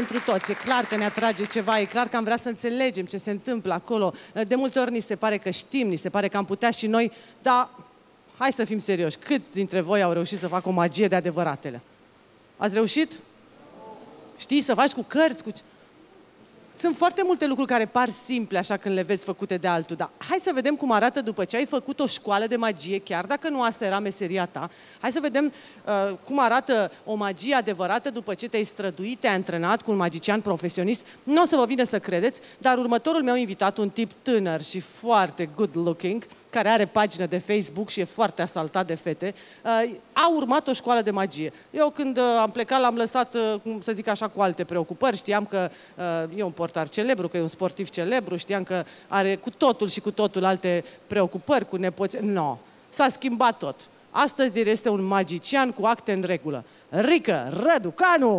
pentru toți. E clar că ne atrage ceva, e clar că am vrea să înțelegem ce se întâmplă acolo. De multe ori ni se pare că știm, ni se pare că am putea și noi, dar hai să fim serioși. Câți dintre voi au reușit să facă o magie de adevăratele? Ați reușit? Știi, să faci cu cărți, cu... Sunt foarte multe lucruri care par simple așa când le vezi făcute de altul, dar hai să vedem cum arată după ce ai făcut o școală de magie, chiar dacă nu asta era meseria ta. Hai să vedem cum arată o magie adevărată după ce te-ai străduit, te-ai antrenat cu un magician profesionist. Nu o să vă vină să credeți, dar următorul meu invitat, un tip tânăr și foarte good looking, care are pagină de Facebook și e foarte asaltat de fete, a urmat o școală de magie. Eu când am plecat l-am lăsat, cum să zic așa, cu alte preocupări. Știam că e un portar celebru, că e un sportiv celebru, știam că are cu totul și cu totul alte preocupări, cu nepoți. No, s-a schimbat tot. Astăzi el este un magician cu acte în regulă. Rică Răducanu!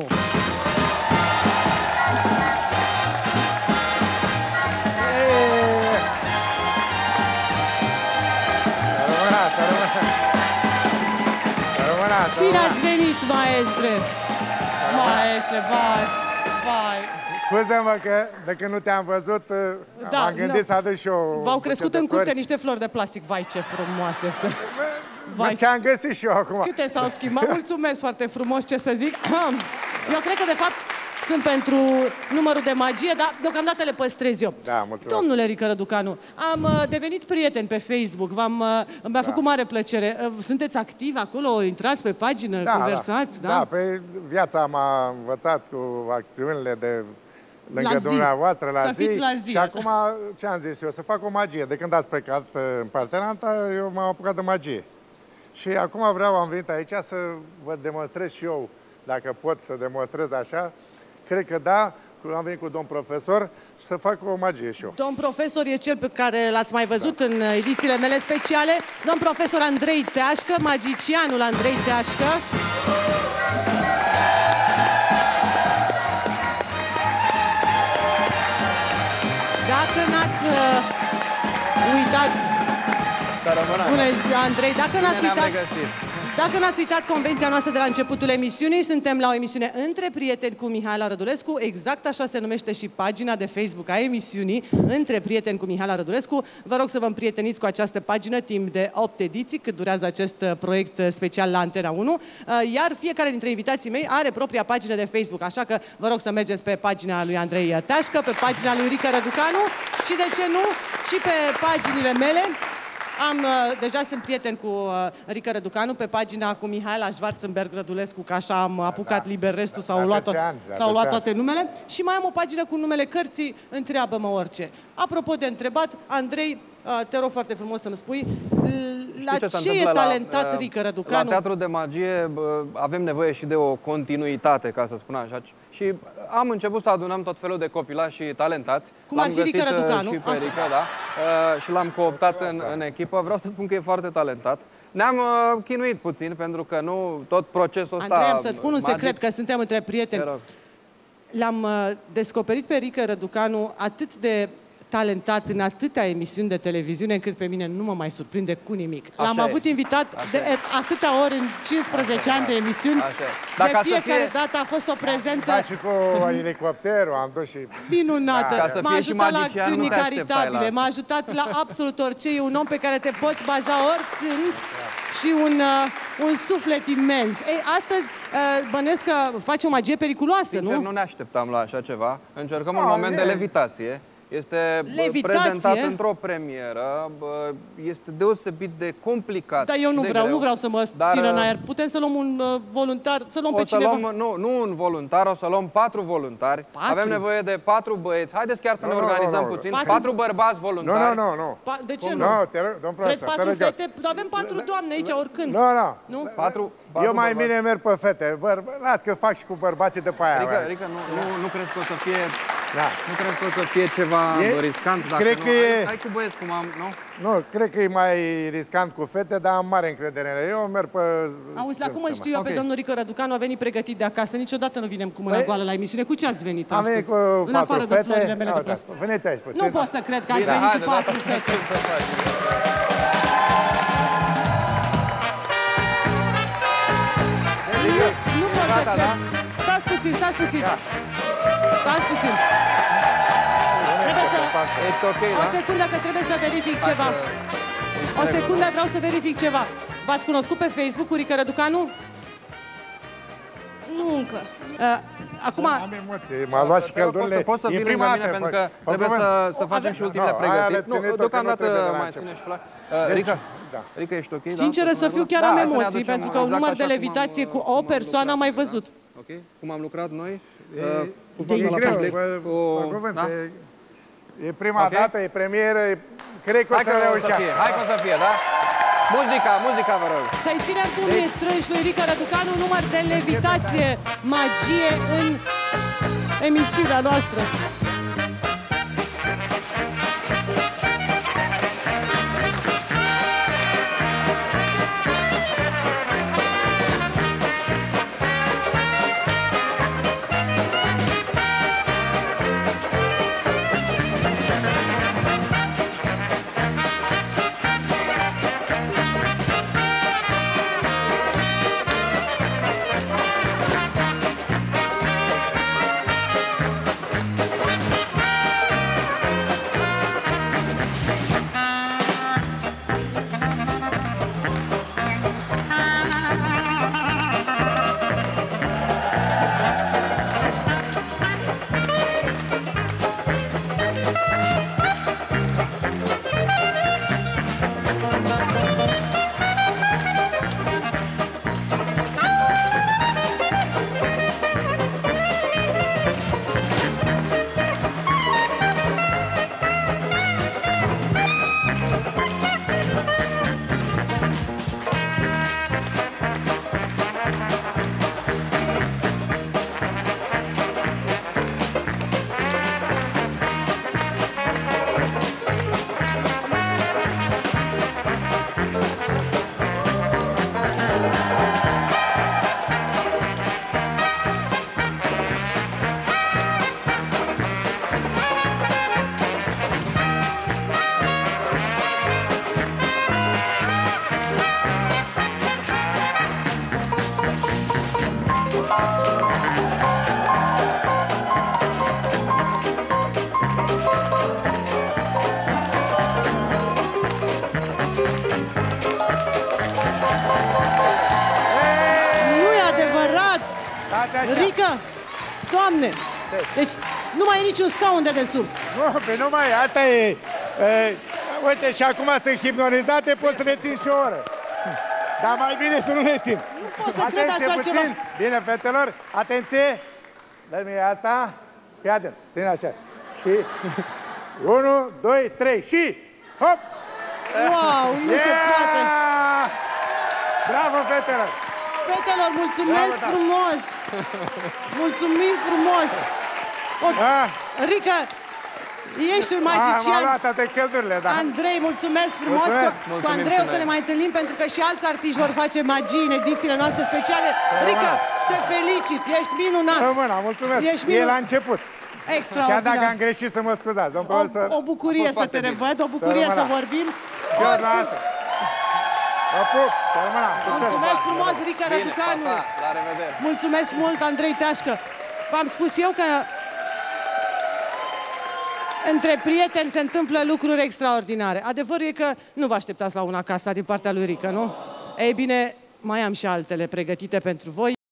Bine ați venit, maestre! Maestre, vai! Scuză-mă că de când nu te-am văzut, m-am gândit să aduc și eu... V-au crescut în curte niște flori de plastic. Vai, ce frumoase sunt! Ce-am găsit și eu acum. Câte s-au schimbat? Mulțumesc foarte frumos, ce să zic. Eu cred că, de fapt, sunt pentru numărul de magie, dar deocamdată le păstrez eu. Da, mulțumesc. Domnule Rică Răducanu, am devenit prieten pe Facebook, mi-a făcut mare plăcere. Sunteți activi acolo? Intrați pe pagină, conversați? Da, pe viața m-a învățat cu acțiunile de lângă dumneavoastră la zi. Și acum, ce am zis eu? Să fac o magie. De când ați plecat în Partenanta, eu m-am apucat de magie. Și acum am venit aici să vă demonstrez și eu, dacă pot să demonstrez așa. Cred că da, am venit cu domn profesor și să fac o magie și eu. Domn profesor e cel pe care l-ați mai văzut în edițiile mele speciale. Domn profesor Andrei Teașcă, magicianul Andrei Teașcă. Dacă n-ați uitat... Bună ziua, Andrei, dacă n-ați uitat convenția noastră de la începutul emisiunii, suntem la o emisiune Între prieteni cu Mihaela Rădulescu, exact așa se numește și pagina de Facebook a emisiunii, Între prieteni cu Mihaela Rădulescu. Vă rog să vă împrieteniți cu această pagină timp de 8 ediții, cât durează acest proiect special la Antena 1, iar fiecare dintre invitații mei are propria pagină de Facebook, așa că vă rog să mergeți pe pagina lui Andrei Teașcă, pe pagina lui Rică Răducanu și, de ce nu, și pe paginile mele. Deja sunt prieten cu Rică Răducanu pe pagina cu Mihaela Schwarzenberg Rădulescu, că așa am apucat liber restul, s-au luat toate numele. Și mai am o pagină cu numele cărții Întreabă-mă orice. Apropo de întrebat, Andrei, te rog foarte frumos să-mi spui, la ce e talentat Rică Răducanu? La teatru de magie avem nevoie și de o continuitate, ca să spun așa. Și am început să adunăm tot felul de copilași talentați. Cum ar fi Rică Răducanu? Și pe Rică, da. Și l-am cooptat în echipă. Vreau să spun că e foarte talentat. Ne-am chinuit puțin, pentru că nu tot procesul ăsta... Andrei, am să-ți spun un secret, că suntem între prieteni. L-am descoperit pe Rică Răducanu atât de talentat în atâtea emisiuni de televiziune, încât pe mine nu mă mai surprinde cu nimic. L-am avut invitat de atâtea ori în 15 ani de emisiuni. De fiecare dată a fost o prezență... Da, și cu elicopterul am dus și... Minunată! M-a ajutat la acțiuni caritabile, m-a ajutat la absolut orice. E un om pe care te poți baza oricând și un suflet imens. Ei, astăzi bănuiesc că faci o magie periculoasă, nu? Sincer, nu ne așteptam la așa ceva. Încercăm un moment de levitație. Este prezentat într-o premieră, este deosebit de complicat. Dar eu nu vreau să mă țină în aer. Putem să luăm un voluntar, să luăm pe cineva? Nu un voluntar, o să luăm 4 voluntari. Avem nevoie de 4 băieți. Haideți chiar să ne organizăm puțin. 4 bărbați voluntari. Nu. De ce nu? Vreți 4 fete? Avem 4 doamne aici, oricând. Nu. 4. Eu mai bine merg pe fete. Las că fac și cu bărbații de pe aia. Rică, nu crezi că o să fie... Nu cred că o să fie ceva riscant, dacă cred nu. Că hai cu băieți, cum am, nu? Nu, cred că e mai riscant cu fete, dar am mare încredere în ele. Eu merg pe... Auzi, la cum îl știu eu pe domnul Rică Răducanu, a venit pregătit de acasă. Niciodată nu vinem cu mâna goală la emisiune. Cu ce ați venit astăzi? Am venit cu 4 fete. De florile mele de plastic. Veniți aici puțin. Nu pot să cred că ați venit cu 4 fete. Nu pot să cred. Stați puțin. Stați puțin. Ești ok, da? O secundă că trebuie să verific ceva. O secundă, vreau să verific ceva. V-ați cunoscut pe Facebook cu Rică Răducanu? Nu încă. Acum... Am emoții, m-a luat și căldurile. Poți să vii lângă mine, pentru că trebuie să facem și ultimele pregătiri. Nu, deocamdată mai ține și flac. Rică, ești ok? Sinceră să fiu, chiar am emoții, pentru că un număr de levitație cu o persoană am mai văzut. Ok? Cum am lucrat noi? E greu, e prima dată, e premieră, cred că o să reușească. Hai că o să fie, da? Muzica, vă rog. Să-i ținem pumnii strânși lui Rică Răducanu, număr de levitație, magie în emisiunea noastră. Rică, Doamne, deci nu mai e niciun scaun de desubt. Nu, pe nu mai, asta e. Uite, și acum sunt hipnotizate, poți să le țin și o oră. Dar mai bine să nu le țin. Nu pot să cred așa ceva. Bine, fetelor, atenție. Dă-mi asta. Fii atent, ține așa. Și 1, 2, 3 și hop! Wow, nu se poate. Bravo, fetelor! Fetelor, mulțumesc frumos! Mulțumim frumos! Rică, ești un magician. M-am luat toate chelturile, da. Andrei, mulțumesc frumos! Cu Andrei o să ne mai întâlnim, pentru că și alți artiști vor face magii în edițiile noastre speciale. Rică, te felicit, ești minunat! Rămâna, mulțumesc! E la început. Extraordinar. Chiar dacă am greșit, să mă scuzați, domn profesor. O bucurie să te revăd, o bucurie să vorbim. Mulțumesc frumos, Rică Răducanu. La revedere. Mulțumesc mult, Andrei Teașcă. V-am spus eu că între prieteni se întâmplă lucruri extraordinare. Adevărul e că nu vă așteptați la una ca asta din partea lui Rică, nu? Ei bine, mai am și altele pregătite pentru voi.